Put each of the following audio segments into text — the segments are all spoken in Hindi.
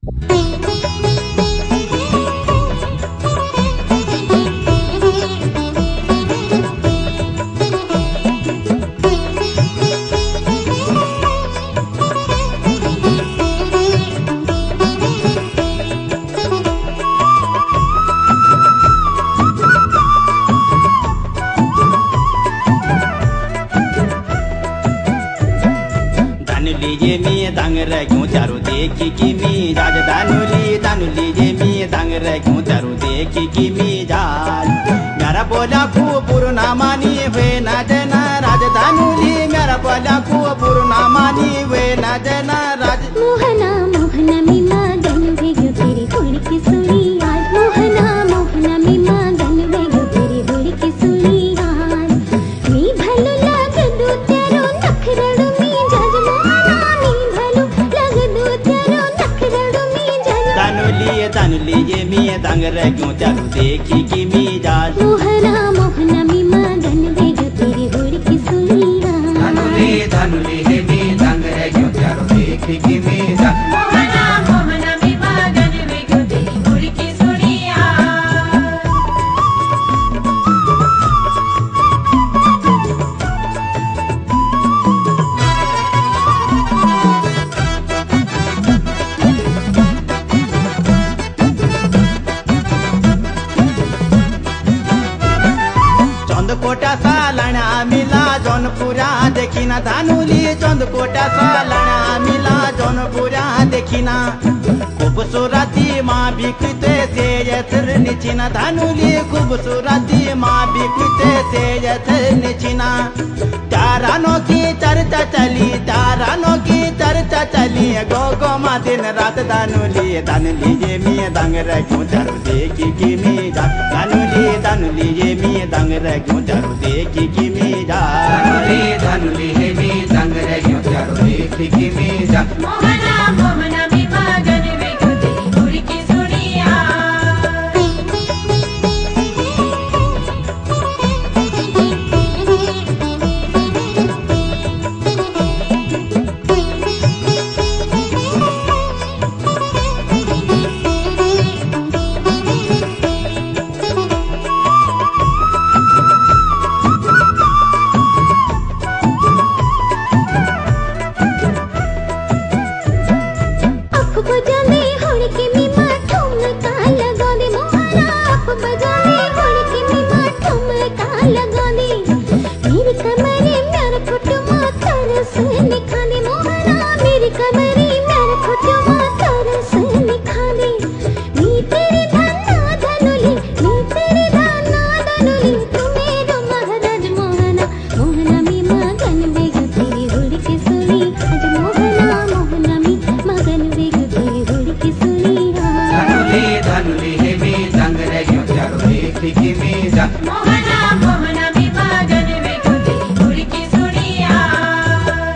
क्यों चारू देखी कि मी जाज दानुली जे मी दांग रे क्यों चारू देखी कि मी जाज मेरा बोला को पूर्ण मानी वे न जना राज दानुली मेरा बोला को पूर्ण मानी वे न जना राज मोहना मोहना मी मगन वेगो तेरी होड़ की सुनी आज मोहना मोहना मी मगन वेगो तेरी होड़ की सुनी आज मी भलो लग दू तेरो नखरड़ू मी जज मोहना मी भलो लग दू तेरो नखरड़ू मी जज दानुली ये मी दांग रे क्यों चारू देखी कि मी जाज मोहना मोहना मी मगन वेगो तेरी होड़ की सुनी आज दानुली ये मी दांग रे क्यों चारू देखी कि मी जाज मोहना मोहना मी मगन वेगो तेरी होड़ की सुनी आज चंदकोटा सालाना मिला जौनपुरा देखिना दानुली चंदकोटा सालाना मिला जौनपुरा देखिना खूबसूरती माँ बिकते से यथर निचिना दानुली खूबसूरती माँ बिकते से यथर निचिना तारानों की चर्चा चली तारानों की चर्चा चली गो गो माँ दिन रात दानुली ये मी दांग रे क्यों चारू देखी कि मी जा दानुली ये मी दांग रे क्यों चारू देखी कि मी जा दानुली ये मी दांग रे क्यों चारू देखी कि मी जा मोहना मोहना मी मगन वेगो तेरी होड़ की सुनी आज अप बजाले होड़ के मी माँ ठुमका लगा दे मोहना अप बजाले होड़ के मी माँ ठुमका लगा दे मेरी कमरे मेरे कुटुमा तरस निखा दे मोहना मेरी कमरे मेरे कुटुमा तरस निखा दे मी तेरे धन्ना धनुली मी तेरे धन्ना धनुली तू मेरो महाराज मोहना मोहना मी मगन वेगो तेरी होड़ की सुनी आज मोहना मोहना मी मगन वेगो तेरी होड़ की सुनी आज दानुली ये मी दांग रे क्यों चारू देखी कि मी जा मोहना मोहना मी मगन वेगो तेरी होड़ की सुनी आज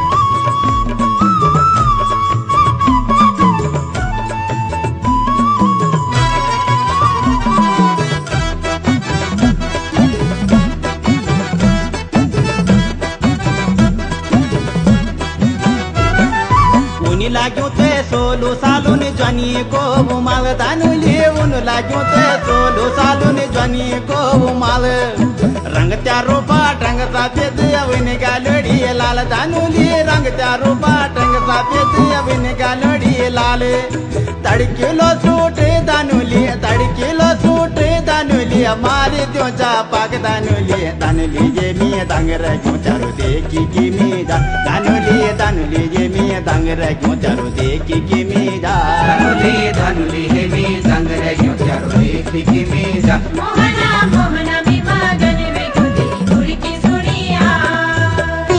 उनी लाग्यो ते सोलो सालो ने जनी को उमाल दानुली उन लाग्यो ते सोलो सालो ने जनी को उमाल रंग त्यारो पाट रंग सफेद अविन गालड़ी लाल दानुली रंग त्यारो पाट रंग सफेद अविन गालड़ी लाल तड़किलो सूट दानुली तड़किलो सूट दानुली मारे त्यों चा पाक दानुली ये मी दांग रे क्यों चारू देखी कि मी जा दानुली ये मी दांग रे क्यों चारू देखी कि मी जा दानुली ये मी दांग रे क्यों चारू देखी कि मी जा मोहना मोहना मी मगन वेगो तेरी होड़ की सुनी आज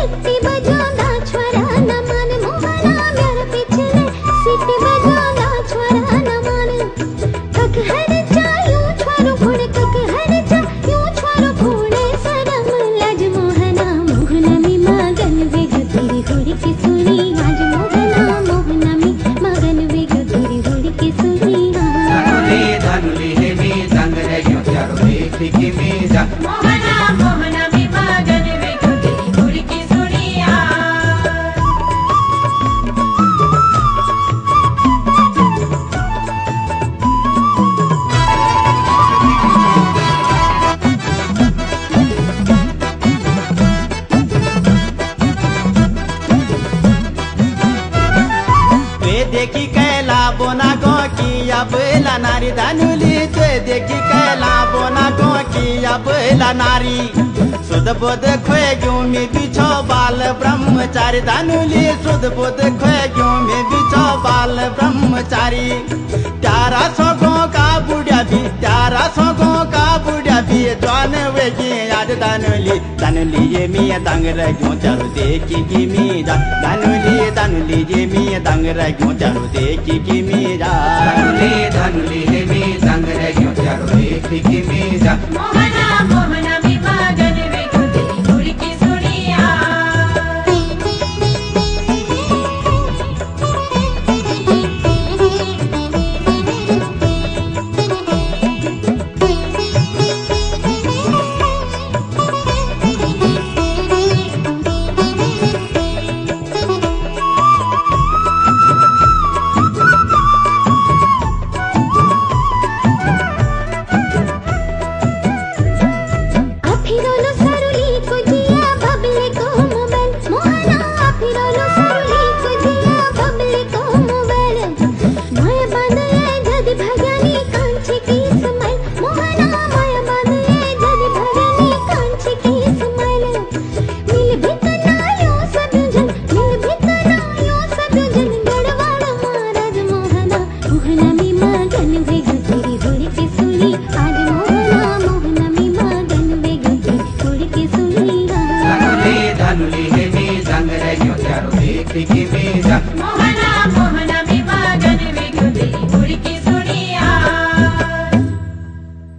सिटी बजाना छोरा न मान मोहना मेरे पिछले सिटी बजाना छोरा न मान कक हर जायूं छोरो घोड़े कक हर जायूं छोरो घोड़े शरम लाज मोहना मोहना मी मगन वेग तेरी घोड़ी की सुनी आज मोहना मी मगन वेग तेरी घोड़ी की सुनी धनुली हे मी दंग रहियो चारो देखी की मी जा मोहना मोहना मी मगन वेग तेरी घोड़ी की सुनिया देखी कैला बोना गो की अबला नारी धनुली ते देखी कैला बोना गो की अबला नारी सुध बुध खोए क्यों में बिछो बाल ब्रह्मचारी धनुली सुध बुध खोए क्यों में बिछो बाल ब्रह्मचारी प्यारा सोगों का बुढ़िया भी प्यारा सोगों का बुढ़िया भी जान वेगी आज धनुली धनुली ये मी दंग रहो चारो देखी की मी जा धनुली ये मी दंग रहो चारो देखी की मी जा धनुली हे मी दंग रहियो चारो देखी की मी जा मोहना मोहना मी मगन वेग तेरी घोड़ी की सुनिया अफिरोलो सरुली को जिया बबले को मोबाइल मोहना अफिरोलो सरुली को जिया बबले को मोबाइल माया बांधले जदी भगानी कांची की स्माइल मोहना माया बांधले जदी भगानी कांची की स्माइल मिल भितनायो सब जन गड़वाड़ा महाराज मोहना मोहना मी मगन वेग तेरी घोड़ी की सुनी आज मोहना मी मगन वेग तेरी घोड़ी की सुनी धनुली हे मी दंग रहियो चारो देखी की मी जा मोहना